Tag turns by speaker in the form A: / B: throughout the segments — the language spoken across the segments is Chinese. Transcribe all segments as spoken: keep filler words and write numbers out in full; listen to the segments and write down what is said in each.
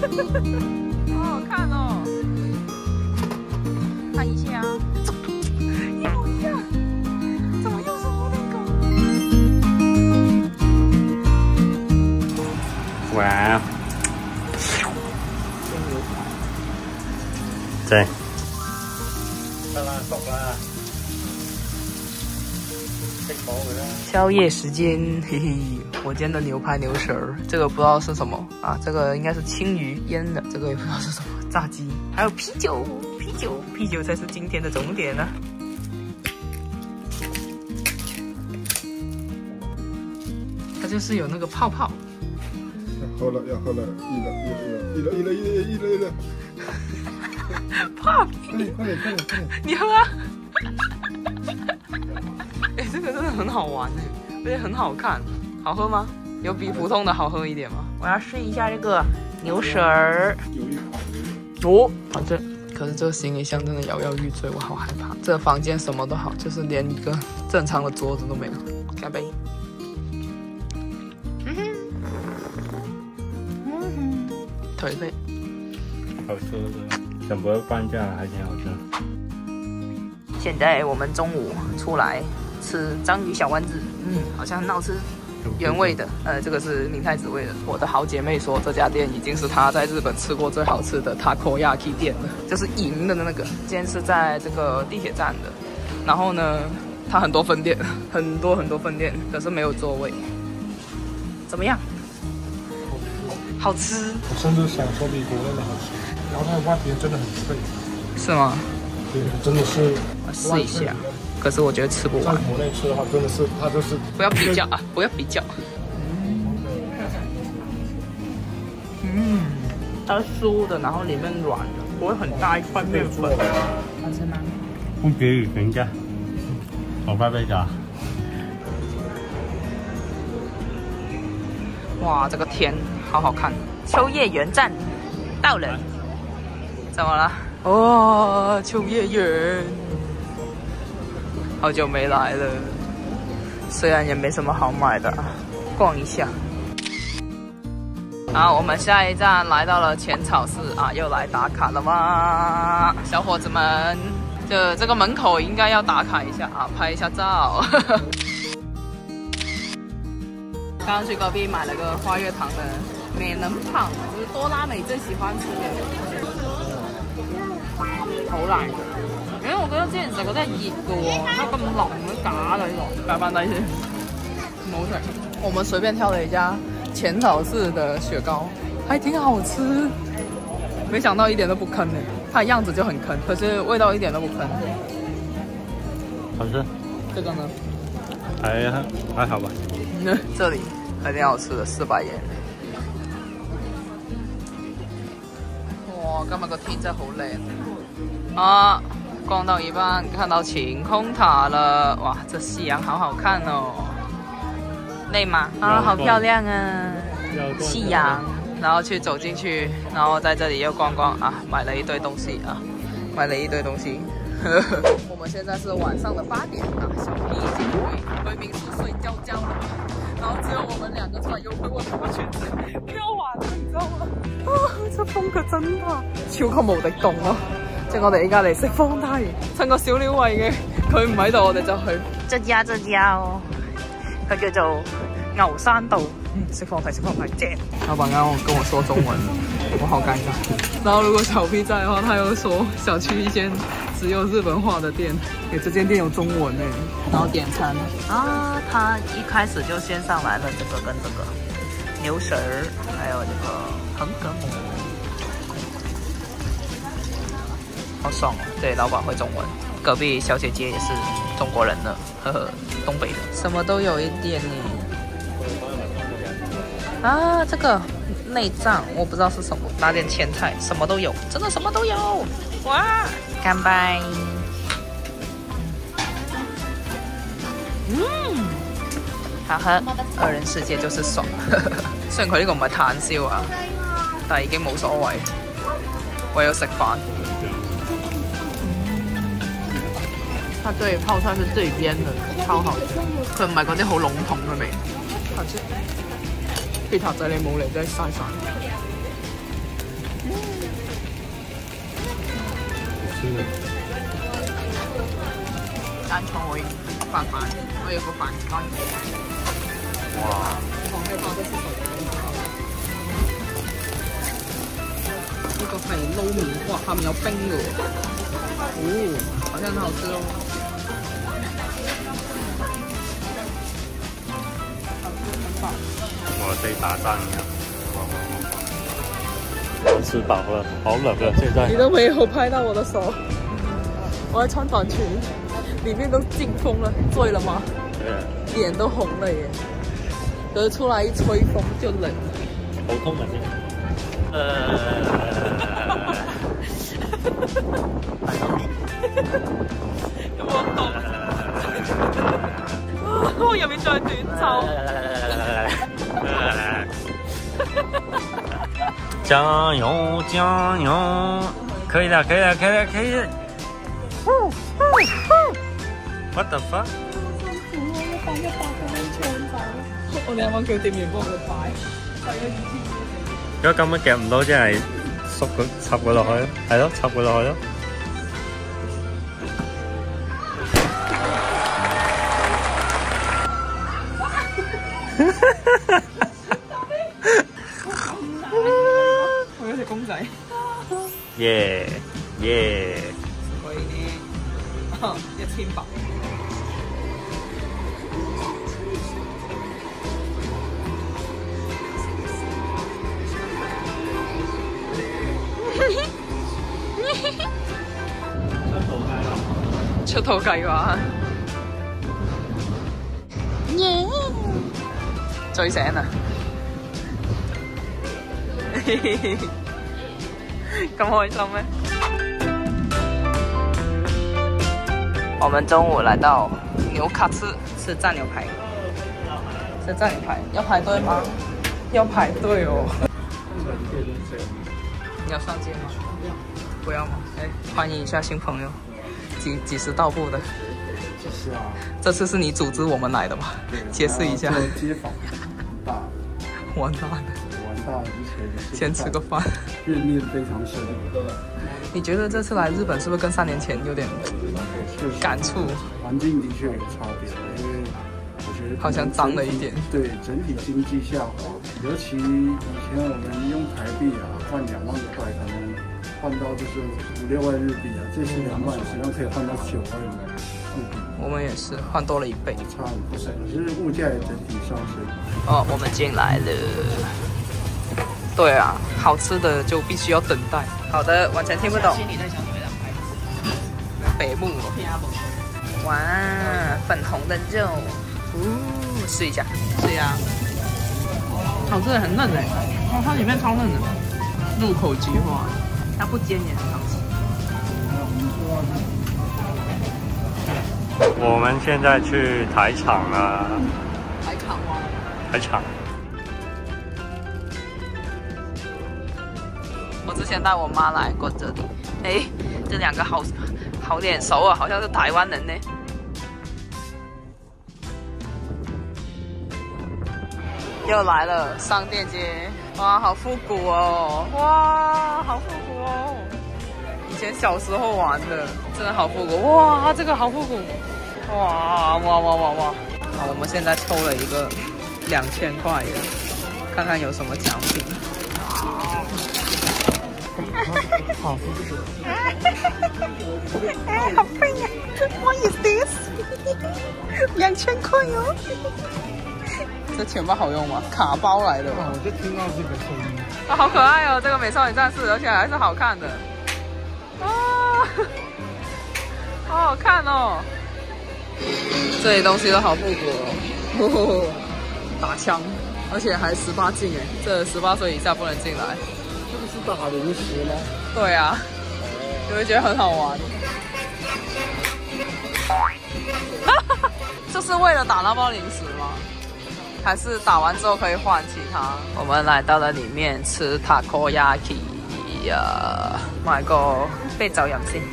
A: 好好看哦！看一下，一模一样，怎么又是布丁狗？
B: 哇！对。得啦，熟啦。
A: 宵夜时间，嘿嘿，我煎的牛排牛舌儿，这个不知道是什么啊，这个应该是青鱼腌的，这个也不知道是什么，炸鸡，还有啤酒，啤酒，啤酒才是今天的重点呢、啊。它就是有那个泡泡。
C: 要喝了，要喝了，一了，一了，一了，一了，一了，一了，一了。
A: 泡
C: 皮，快点，快点，快点，
A: 你喝啊！哎、欸，这个真的很好玩哎，而且很好看，好喝吗？有比普通的好喝一点吗？我要试一下这个牛舌儿。哦，反正可是这个行李箱真的摇摇欲坠，我好害怕。这个房间什么都好，就是连一个正常的桌子都没有。干杯！嗯哼，嗯哼，颓废。
B: 好吃的，省不放假还挺好吃。
A: 现在我们中午出来。 吃章鱼小丸子，嗯，好像很好吃，原味的，呃，这个是明太子味的。我的好姐妹说，这家店已经是她在日本吃过最好吃的 takoyaki 店了，就是银的那个。今天是在这个地铁站的，然后呢，它很多分店，很多很多分店，可是没有座位。怎么样？好吃。
C: 我甚至想说比国内的好吃，然后它的外皮真的很脆。
A: 是吗？
C: 对，真的是。
A: 我试一下。 可是我觉得吃不完。
C: 在国内吃的话，真的是它就是
A: 不要比较啊，不要比较。嗯，它是酥的，然后里面软的，不会很大一块面粉。好吃吗？
B: 不给予评价。好快被炸。
A: 哇，这个天好好看。秋叶原站到了。怎么了？哦，秋叶原。 好久没来了，虽然也没什么好买的，逛一下。好，我们下一站来到了浅草寺啊，又来打卡了吗？小伙子们，这这个门口应该要打卡一下啊，拍一下照。刚刚去隔壁买了个花月堂的美能棒，就是多拉美最喜欢吃的。好難。 因為我覺得之前食覺得係熱嘅喎，它咁腍嘅假嘅呢個，擺翻低先，唔好食。我們隨便挑了一家淺草寺的雪糕，還挺好吃。沒想到一點都不坑呢，它的樣子就很坑，可是味道一點都不坑。
B: 好吃。
A: 這個呢？
B: 還還好吧。
A: 嗯，這裡還挺好吃的，四百元。哇，今日個天真係好靚啊！ 逛到一半，看到晴空塔了，哇，这夕阳好好看哦！累吗？啊，好漂亮啊！夕阳，然后去走进去，然后在这里又逛逛啊，买了一堆东西啊，买了一堆东西。我们现在是晚上的八点啊，小 P 已经回回民宿睡觉觉了，然后只有我们两个穿优惠我他妈裙子飘完了，你知道吗？啊，这風可真大，超級無敵凍咯！ 即係我哋依家嚟食方太，趁個小料位嘅佢唔喺度，我哋就去。這家這家哦，它叫做牛山道。嗯，食方太食方太正。老闆剛跟我說中文，我好尷尬。然後如果小 P 在的話，他又說想去一間只有日本話的店，誒，這間店有中文誒。然後點餐啊，他一開始就先上來了這個跟這個牛舌兒，還有這個橫膈膜。 好爽哦！对，老板会中文，隔壁小姐姐也是中国人呢，呵呵，东北的，什么都有一点呢。啊，这个内脏我不知道是什么，拿点前菜，什么都有，真的什么都有，哇！干杯！嗯，好喝，二人世界就是爽。雖然佢呢個唔係炭燒啊，但係已經冇所謂，為咗食飯。 它對泡菜是最邊的，超好吃。佢唔係嗰啲好籠統嘅味，好吃。皮塔仔你冇嚟真係嘥晒。
B: 吃。
A: 蛋炒粿飯飯，我有個飯乾。哇！好害怕這是什麼？呢個係撈麵，哇！下面有冰嘅喎。哦，好像很好吃哦。
B: 我在打仗一樣。我吃飽了，好冷啊！現在。
A: 你都沒有拍到我的手，我在穿短裙。 里面都進風了，醉了嗎？對，臉都紅了耶。可是出來一吹風就冷。
B: 頭痛了呃。
A: 有冇痛？我入面着短袖。
B: 加油加油！可以的，可以的，可以的，可以的。What the fuck？
A: 我哋啱啱叫店員幫佢擺，
B: 如果咁樣夾唔到，即係縮佢插佢落去咯，係咯，插佢落去咯。
A: 我有隻公仔。
B: 耶耶！
A: 所以呢，一千八。 出套計劃，耶！醉醒啦！咁開心咩？我們中午來到牛卡吃吃炸牛排，吃炸牛排要排隊嗎？要排隊哦。你要上街嗎？不要嗎？哎，歡迎一下新朋友。 幾幾時到埗的？
C: 是啊，
A: 這次是你組織我們來的嗎？解釋一下。
C: 街坊大，
A: 完蛋了，
C: 完蛋了，之前
A: 先吃個飯。
C: 怨念非常深。
A: 你覺得這次來日本是不是跟三年前有點感觸？
C: 環境的確有差別，因為我覺得
A: 好像髒了一點。對，
C: 整體經濟下滑，尤其以前我們用台幣啊換兩萬塊，可能。 換到就是五六萬日幣啊，這次兩萬實際上可以換到九萬日幣。
A: 我們也是換多了一倍，
C: 差很多，只是物價也整體上升。
A: 哦，我們進來了。對啊，好吃的就必須要等待。好的，完全聽不懂。北木。哇，粉紅的肉，哦，試一下，試啊。好吃的很嫩哎，哦，它裡面超嫩的，入口即化。 它不煎也很好吃。
B: 我們現在去台場了。
A: 台場嗎？
B: 台場。
A: 我之前帶我媽來過這裡，哎，這兩個好好臉熟啊，好像是台灣人呢。又來了商店街。 哇，好復古哦！哇，好復古哦！以前小時候玩的，真的好復古。哇，這個好復古！哇哇哇哇哇！好，我們現在抽了一個兩千塊的，看看有什麼獎品。好復古！哎，好貴呀 ！What is this？ 兩千塊哦！ 這錢包好用嗎？卡包來的。
C: 我就聽到這個聲音。
A: 啊，好可愛哦！這個美少女戰士，而且還是好看的。啊，好好看哦！這裡東西都好復古哦。呵呵，打槍，而且還十八禁哎，這十八歲以下不能進來。
C: 這個是打零食嗎？
A: 對啊，你會覺得很好玩。這是為了打那包零食嗎？ 還是打完之後可以換其他。我們來到了裡面吃 takoyaki 呀，買個啤酒飲先。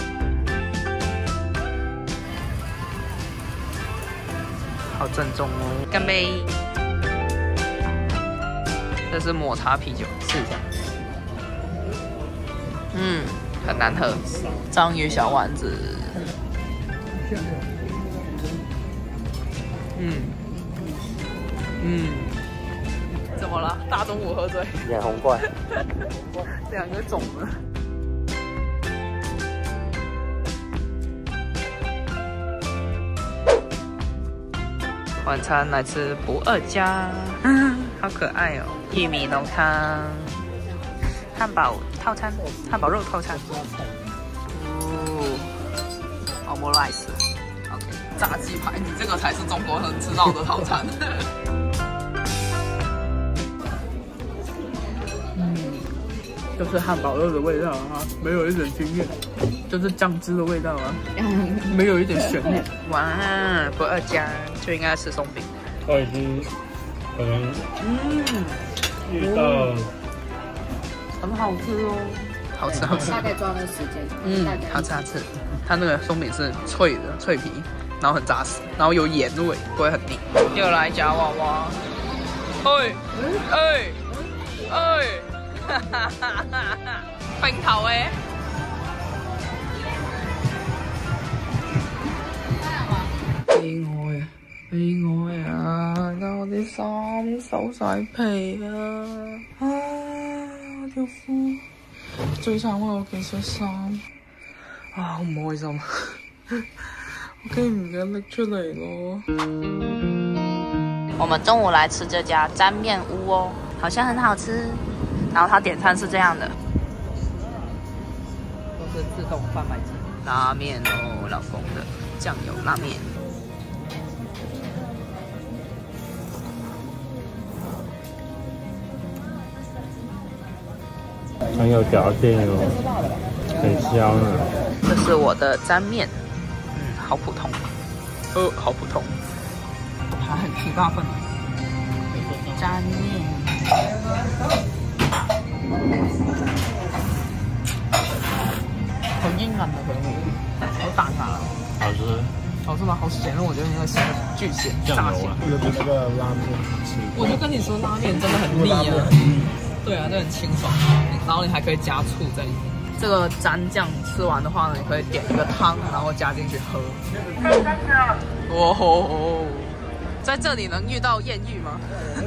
A: 好正宗哦！乾杯！這是抹茶啤酒，試一下。嗯， 很难喝。章鱼小丸子，嗯嗯，怎么了？大中午喝醉？
B: 眼红怪，
A: 两个肿了。晚餐来吃不二家，好可爱哦！玉米浓汤，汉堡套餐，汉堡肉套餐。哦 ，Omurice，OK， 炸鸡排，你这个才是中国人吃到的套餐。嗯，就是汉堡肉的味道啊，没有一点惊艳，就是酱汁的味道啊，没有一点悬念。哇，不二家就应该吃松饼。
B: 我已经可能
A: 嗯，
B: 遇到
A: 很好吃哦，好吃好吃。
D: 大概抓的时间，
A: 嗯，好吃好吃。它那个松饼是脆的，脆皮，然后很扎实，然后有盐味，不会很腻。又来夹娃娃，哎哎哎，哈哈哈哈哈！冰頭嘅。悲哀啊！悲哀啊！我啲衫收晒皮啊！啊！我條褲最慘係我幾恤衫啊！好唔開心，我竟然唔記得拎出嚟咯。我們中午來吃這家沾麵屋哦，好像很好吃。然後它點餐是這樣的，都是自動販賣機。拉麵哦，老公的醬油拉麵。
B: 很有嚼劲哦，很香啊。
A: 这是我的沾面，嗯，好普通，呃，好普通，还很挺大份的沾面。好硬啊，那个，好打它了。
B: 好吃。
A: 好吃吗？好咸，我觉得那个咸巨咸，炸咸。
C: 那个那个拉面吃，
A: 我就跟你说，拉面真的很腻啊。对啊，这很清爽，然后你还可以加醋在里面。这个蘸酱吃完的话呢，你可以点一个汤，然后加进去喝。哦吼！在这里能遇到艳遇吗？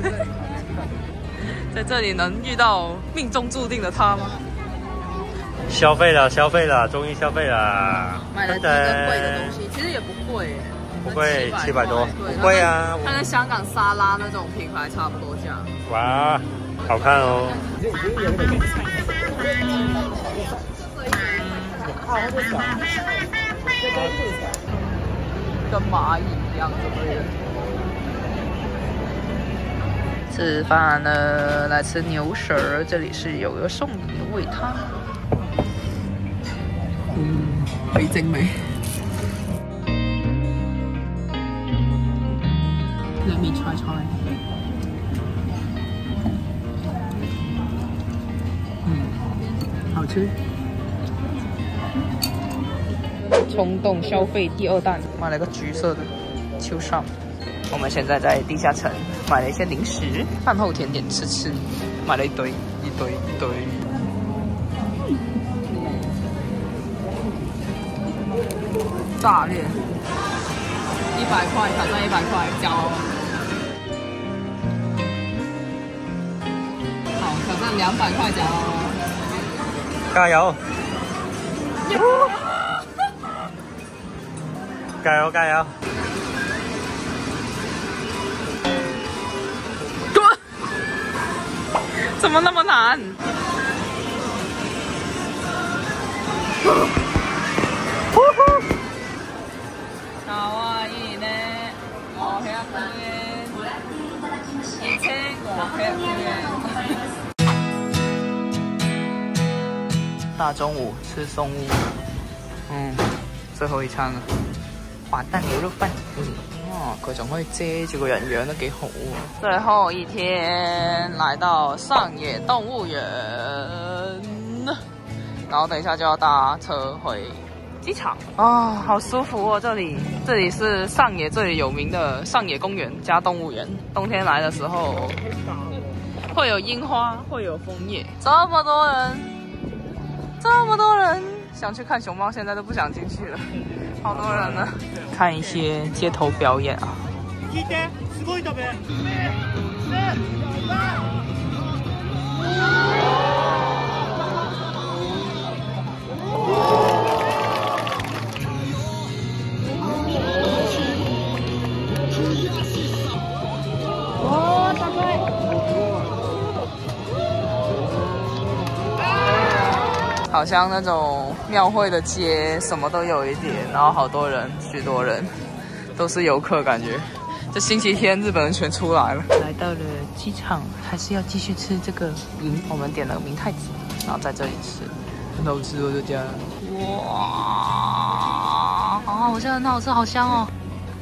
A: 在这里能遇到命中注定的他吗？
B: 消费了，消费了，终于消费了。
A: 买了几个贵的东西，其实也不贵耶。
B: 不贵，七百多，
A: 对，
B: 不贵啊。
A: 它跟香港沙拉那种品牌差不多价。
B: 哇，好看哦。
A: 跟蚂蚁一样，对不对？吃饭了，来吃牛舌，这里是有个送牛尾汤。嗯，好精美。Let me try try。嗯，好吃。冲动消费第二弹，买了个橘色的秋上。我们现在在地下城买了一些零食，饭后甜点吃吃，买了一堆一堆一堆。炸裂，一百块，挑战一百块，加娃娃。好，挑战两百块加娃娃。
B: 加油！加油加油！
A: 怎么那么难？かわいいね。五百円。一千五百円。大中午吃松屋，嗯，最后一餐了，滑蛋牛肉饭。哦，佢仲可以遮住個人樣都幾好啊！最後一天來到上野動物園，然後等一下就要搭車回機場啊、哦，好舒服哦！這裡這裡是上野最有名的上野公園加動物園，冬天來的時候會有櫻花，會有楓葉，這麼多人， 这么多人想去看熊猫，现在都不想进去了，好多人呢。看一些街头表演啊。好像那种庙会的街，什么都有一点，然后好多人，许多人，都是游客感觉。这星期天日本人全出来了。来到了机场，还是要继续吃这个银，我们点了明太子，然后在这里吃，很好吃哦这家。哇，好好吃，很好吃，好香哦。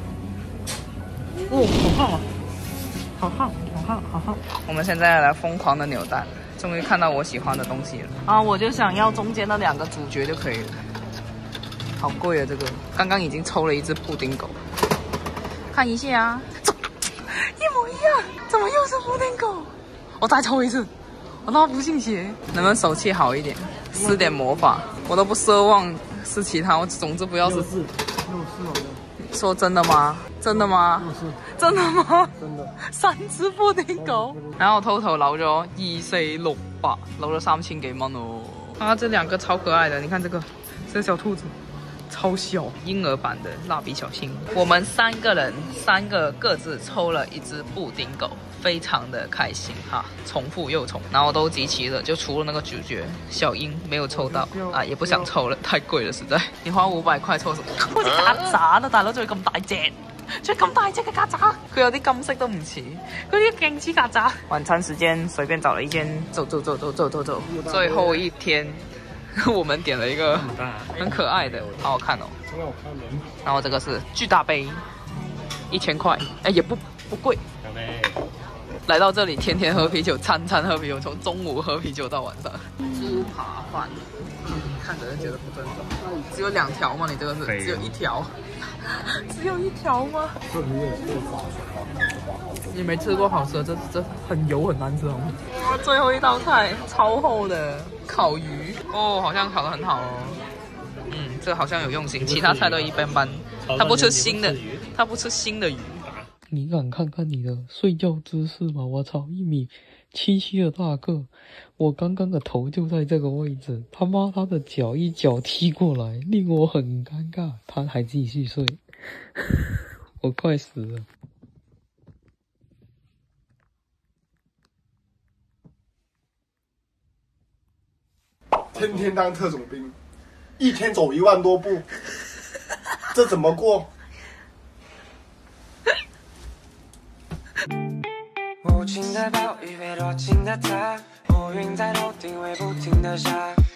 A: 哦，好烫啊！好烫，好烫，好烫！我们现在来疯狂的扭蛋。终于看到我喜欢的东西了啊！我就想要中间那两个主角就可以了。好贵啊，这个！刚刚已经抽了一只布丁狗，看一下啊，一模一样，怎么又是布丁狗？我再抽一次，我那不信邪，能不能手气好一点，施点魔法？我都不奢望是其他，我总之不要是。
C: 六四，六四
A: 说真的吗？真的吗？真的嗎？
C: 真的。
A: 三隻布丁狗，然後 total 留咗二四六八，留咗三千幾蚊哦。啊，這兩個超可愛的，你看這個，這個小兔子，超小，嬰兒版的蠟筆小新。我們三個人，三個各自抽了一隻布丁狗，非常的開心哈，重複又重，然後都集齊了，就除了那個主角小英沒有抽到啊，也不想抽了，太貴了實在。你花五百塊抽什麼？好似曱甴啊，大佬仲要咁大隻。仲咁大隻嘅曱甴，佢有啲金色都唔似，佢啲勁似曱甴。晚餐時間隨便找了一間，走走走走走走走。最後一天，我們點了一個很可愛的，好好看哦。然後這個是巨大杯，一千塊，哎也不不貴。來到這裡天天喝啤酒，餐餐喝啤酒，從中午喝啤酒到晚上。豬扒飯，看着就覺得不正宗。只有兩條嗎？你這個是只有一條。只有一條嗎？你沒吃過好吃的，這這很油很難吃哦。哇，最後一道菜超厚的烤魚哦，好像烤得很好哦。嗯，這好像有用心，其他菜都一般般。他不吃新的，他不吃新的魚。
D: 你敢看看你的睡覺姿勢嗎？我操，一米七七的大個，我剛剛的頭就在這個位置，他媽他的腳一腳踢過來，令我很尷尬，他還繼續睡，我快死了。
E: 天天當特種兵，一天走一萬多步，這怎麼過？無情的暴雨被多情的他，烏雲在頭頂會不停的下。